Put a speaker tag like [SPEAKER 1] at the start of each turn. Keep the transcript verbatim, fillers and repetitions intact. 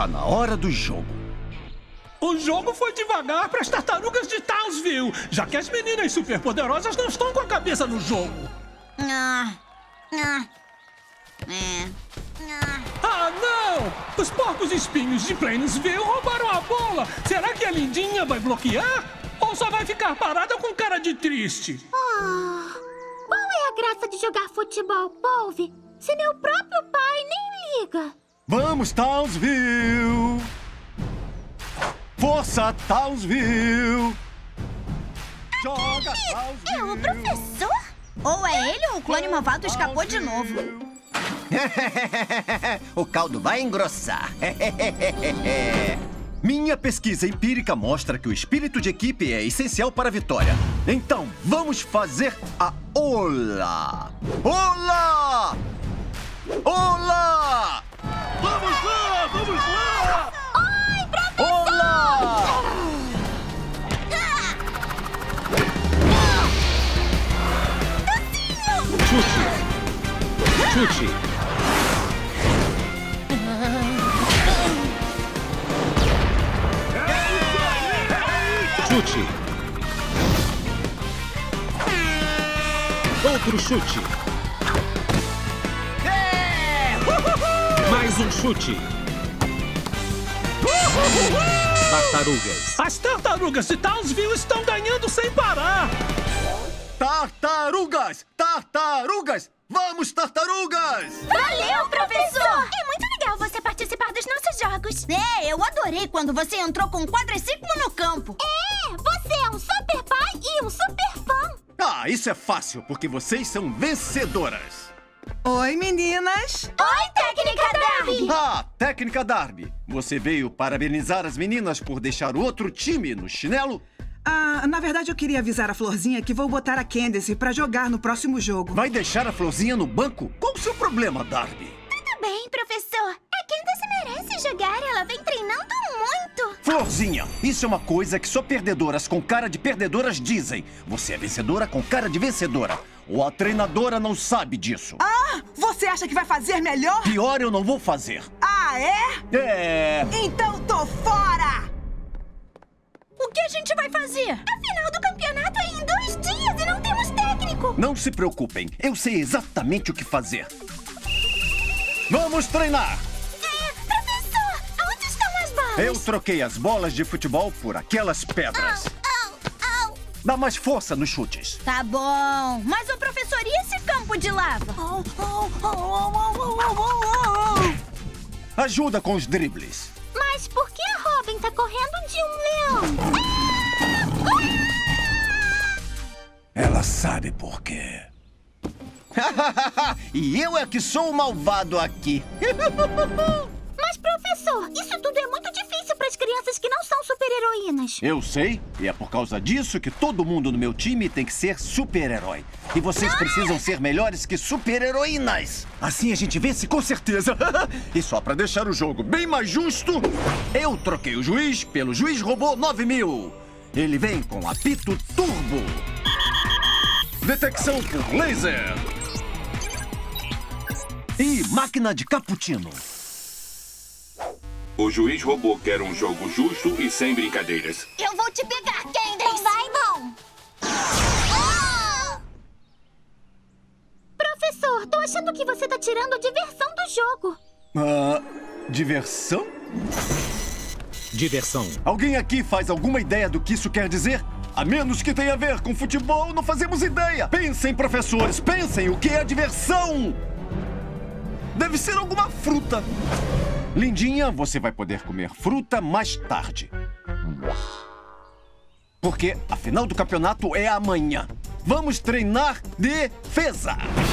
[SPEAKER 1] Está na hora do jogo.
[SPEAKER 2] O jogo foi devagar para as tartarugas de Townsville, já que as meninas superpoderosas não estão com a cabeça no jogo.
[SPEAKER 3] Ah, ah, é, ah.
[SPEAKER 2] Ah, não! Os porcos espinhos de Plainsville roubaram a bola. Será que a Lindinha vai bloquear? Ou só vai ficar parada com cara de triste?
[SPEAKER 4] Oh, qual é a graça de jogar futebol, Polve, se meu próprio pai nem liga?
[SPEAKER 1] Vamos, Townsville! Força, Townsville! Joga, Townsville!
[SPEAKER 3] É o professor? Ou é ele ou o clone malvado escapou de novo?
[SPEAKER 5] O caldo vai engrossar.
[SPEAKER 1] Minha pesquisa empírica mostra que o espírito de equipe é essencial para a vitória. Então, vamos fazer a Ola! Ola! Ola! Vamos lá! Vamos lá!
[SPEAKER 4] Oi, professor!
[SPEAKER 1] Ola!
[SPEAKER 6] Chute! Chute! Chute! Outro chute! Mais um chute! Tartarugas!
[SPEAKER 2] As tartarugas de Townsville estão ganhando sem parar.
[SPEAKER 1] Tartarugas! Tartarugas! Vamos, tartarugas!
[SPEAKER 4] Valeu, professor! É muito legal você participar dos nossos jogos.
[SPEAKER 3] É, eu adorei quando você entrou com um quadriciclo no campo.
[SPEAKER 4] É, você é um super pai e um super fã.
[SPEAKER 1] Ah, isso é fácil, porque vocês são vencedoras.
[SPEAKER 7] Oi, meninas!
[SPEAKER 4] Oi, técnica Darby!
[SPEAKER 1] Ah, técnica Darby. Você veio parabenizar as meninas por deixar o outro time no chinelo?
[SPEAKER 7] Ah, na verdade, eu queria avisar a Florzinha que vou botar a Candace pra jogar no próximo jogo.
[SPEAKER 1] Vai deixar a Florzinha no banco? Qual o seu problema, Darby?
[SPEAKER 4] Tudo bem, professor. A Candace merece jogar. Ela vem treinando muito.
[SPEAKER 1] Florzinha, isso é uma coisa que só perdedoras com cara de perdedoras dizem. Você é vencedora com cara de vencedora. Ou a treinadora não sabe disso.
[SPEAKER 7] Ah, você acha que vai fazer melhor?
[SPEAKER 1] Pior eu não vou fazer.
[SPEAKER 7] Ah, é?
[SPEAKER 1] É...
[SPEAKER 7] Então tô fora!
[SPEAKER 3] O que a gente vai fazer?
[SPEAKER 4] A final do campeonato é em dois dias e não temos técnico.
[SPEAKER 1] Não se preocupem, eu sei exatamente o que fazer. Vamos treinar!
[SPEAKER 4] É, professor, onde estão as bolas?
[SPEAKER 1] Eu troquei as bolas de futebol por aquelas pedras.
[SPEAKER 4] Au, au.
[SPEAKER 1] Dá mais força nos chutes.
[SPEAKER 3] Tá bom, mas o professor e esse campo de lava?
[SPEAKER 1] Ajuda com os dribles.
[SPEAKER 4] Mas por que a Robin tá correndo de um leão?
[SPEAKER 1] Ela sabe por quê. E eu é que sou o malvado aqui.
[SPEAKER 4] Mas, professor, isso tudo é muito difícil para as crianças que não são super-heroínas.
[SPEAKER 1] Eu sei, e é por causa disso que todo mundo no meu time tem que ser super-herói. E vocês precisam ser melhores que super-heroínas. Assim a gente vence com certeza. E só para deixar o jogo bem mais justo, eu troquei o juiz pelo juiz robô nove mil. Ele vem com apito turbo. Detecção por laser. E máquina de cappuccino.
[SPEAKER 8] O juiz robô quer um jogo justo e sem brincadeiras.
[SPEAKER 4] Eu vou te pegar, Candace. Vai, bom. Ah! Professor, tô achando que você tá tirando a diversão do jogo.
[SPEAKER 1] Ah, diversão?
[SPEAKER 6] Diversão.
[SPEAKER 1] Alguém aqui faz alguma ideia do que isso quer dizer? A menos que tenha a ver com futebol, não fazemos ideia. Pensem, professores, pensem o que é diversão. Deve ser alguma fruta. Lindinha, você vai poder comer fruta mais tarde. Porque a final do campeonato é amanhã. Vamos treinar defesa.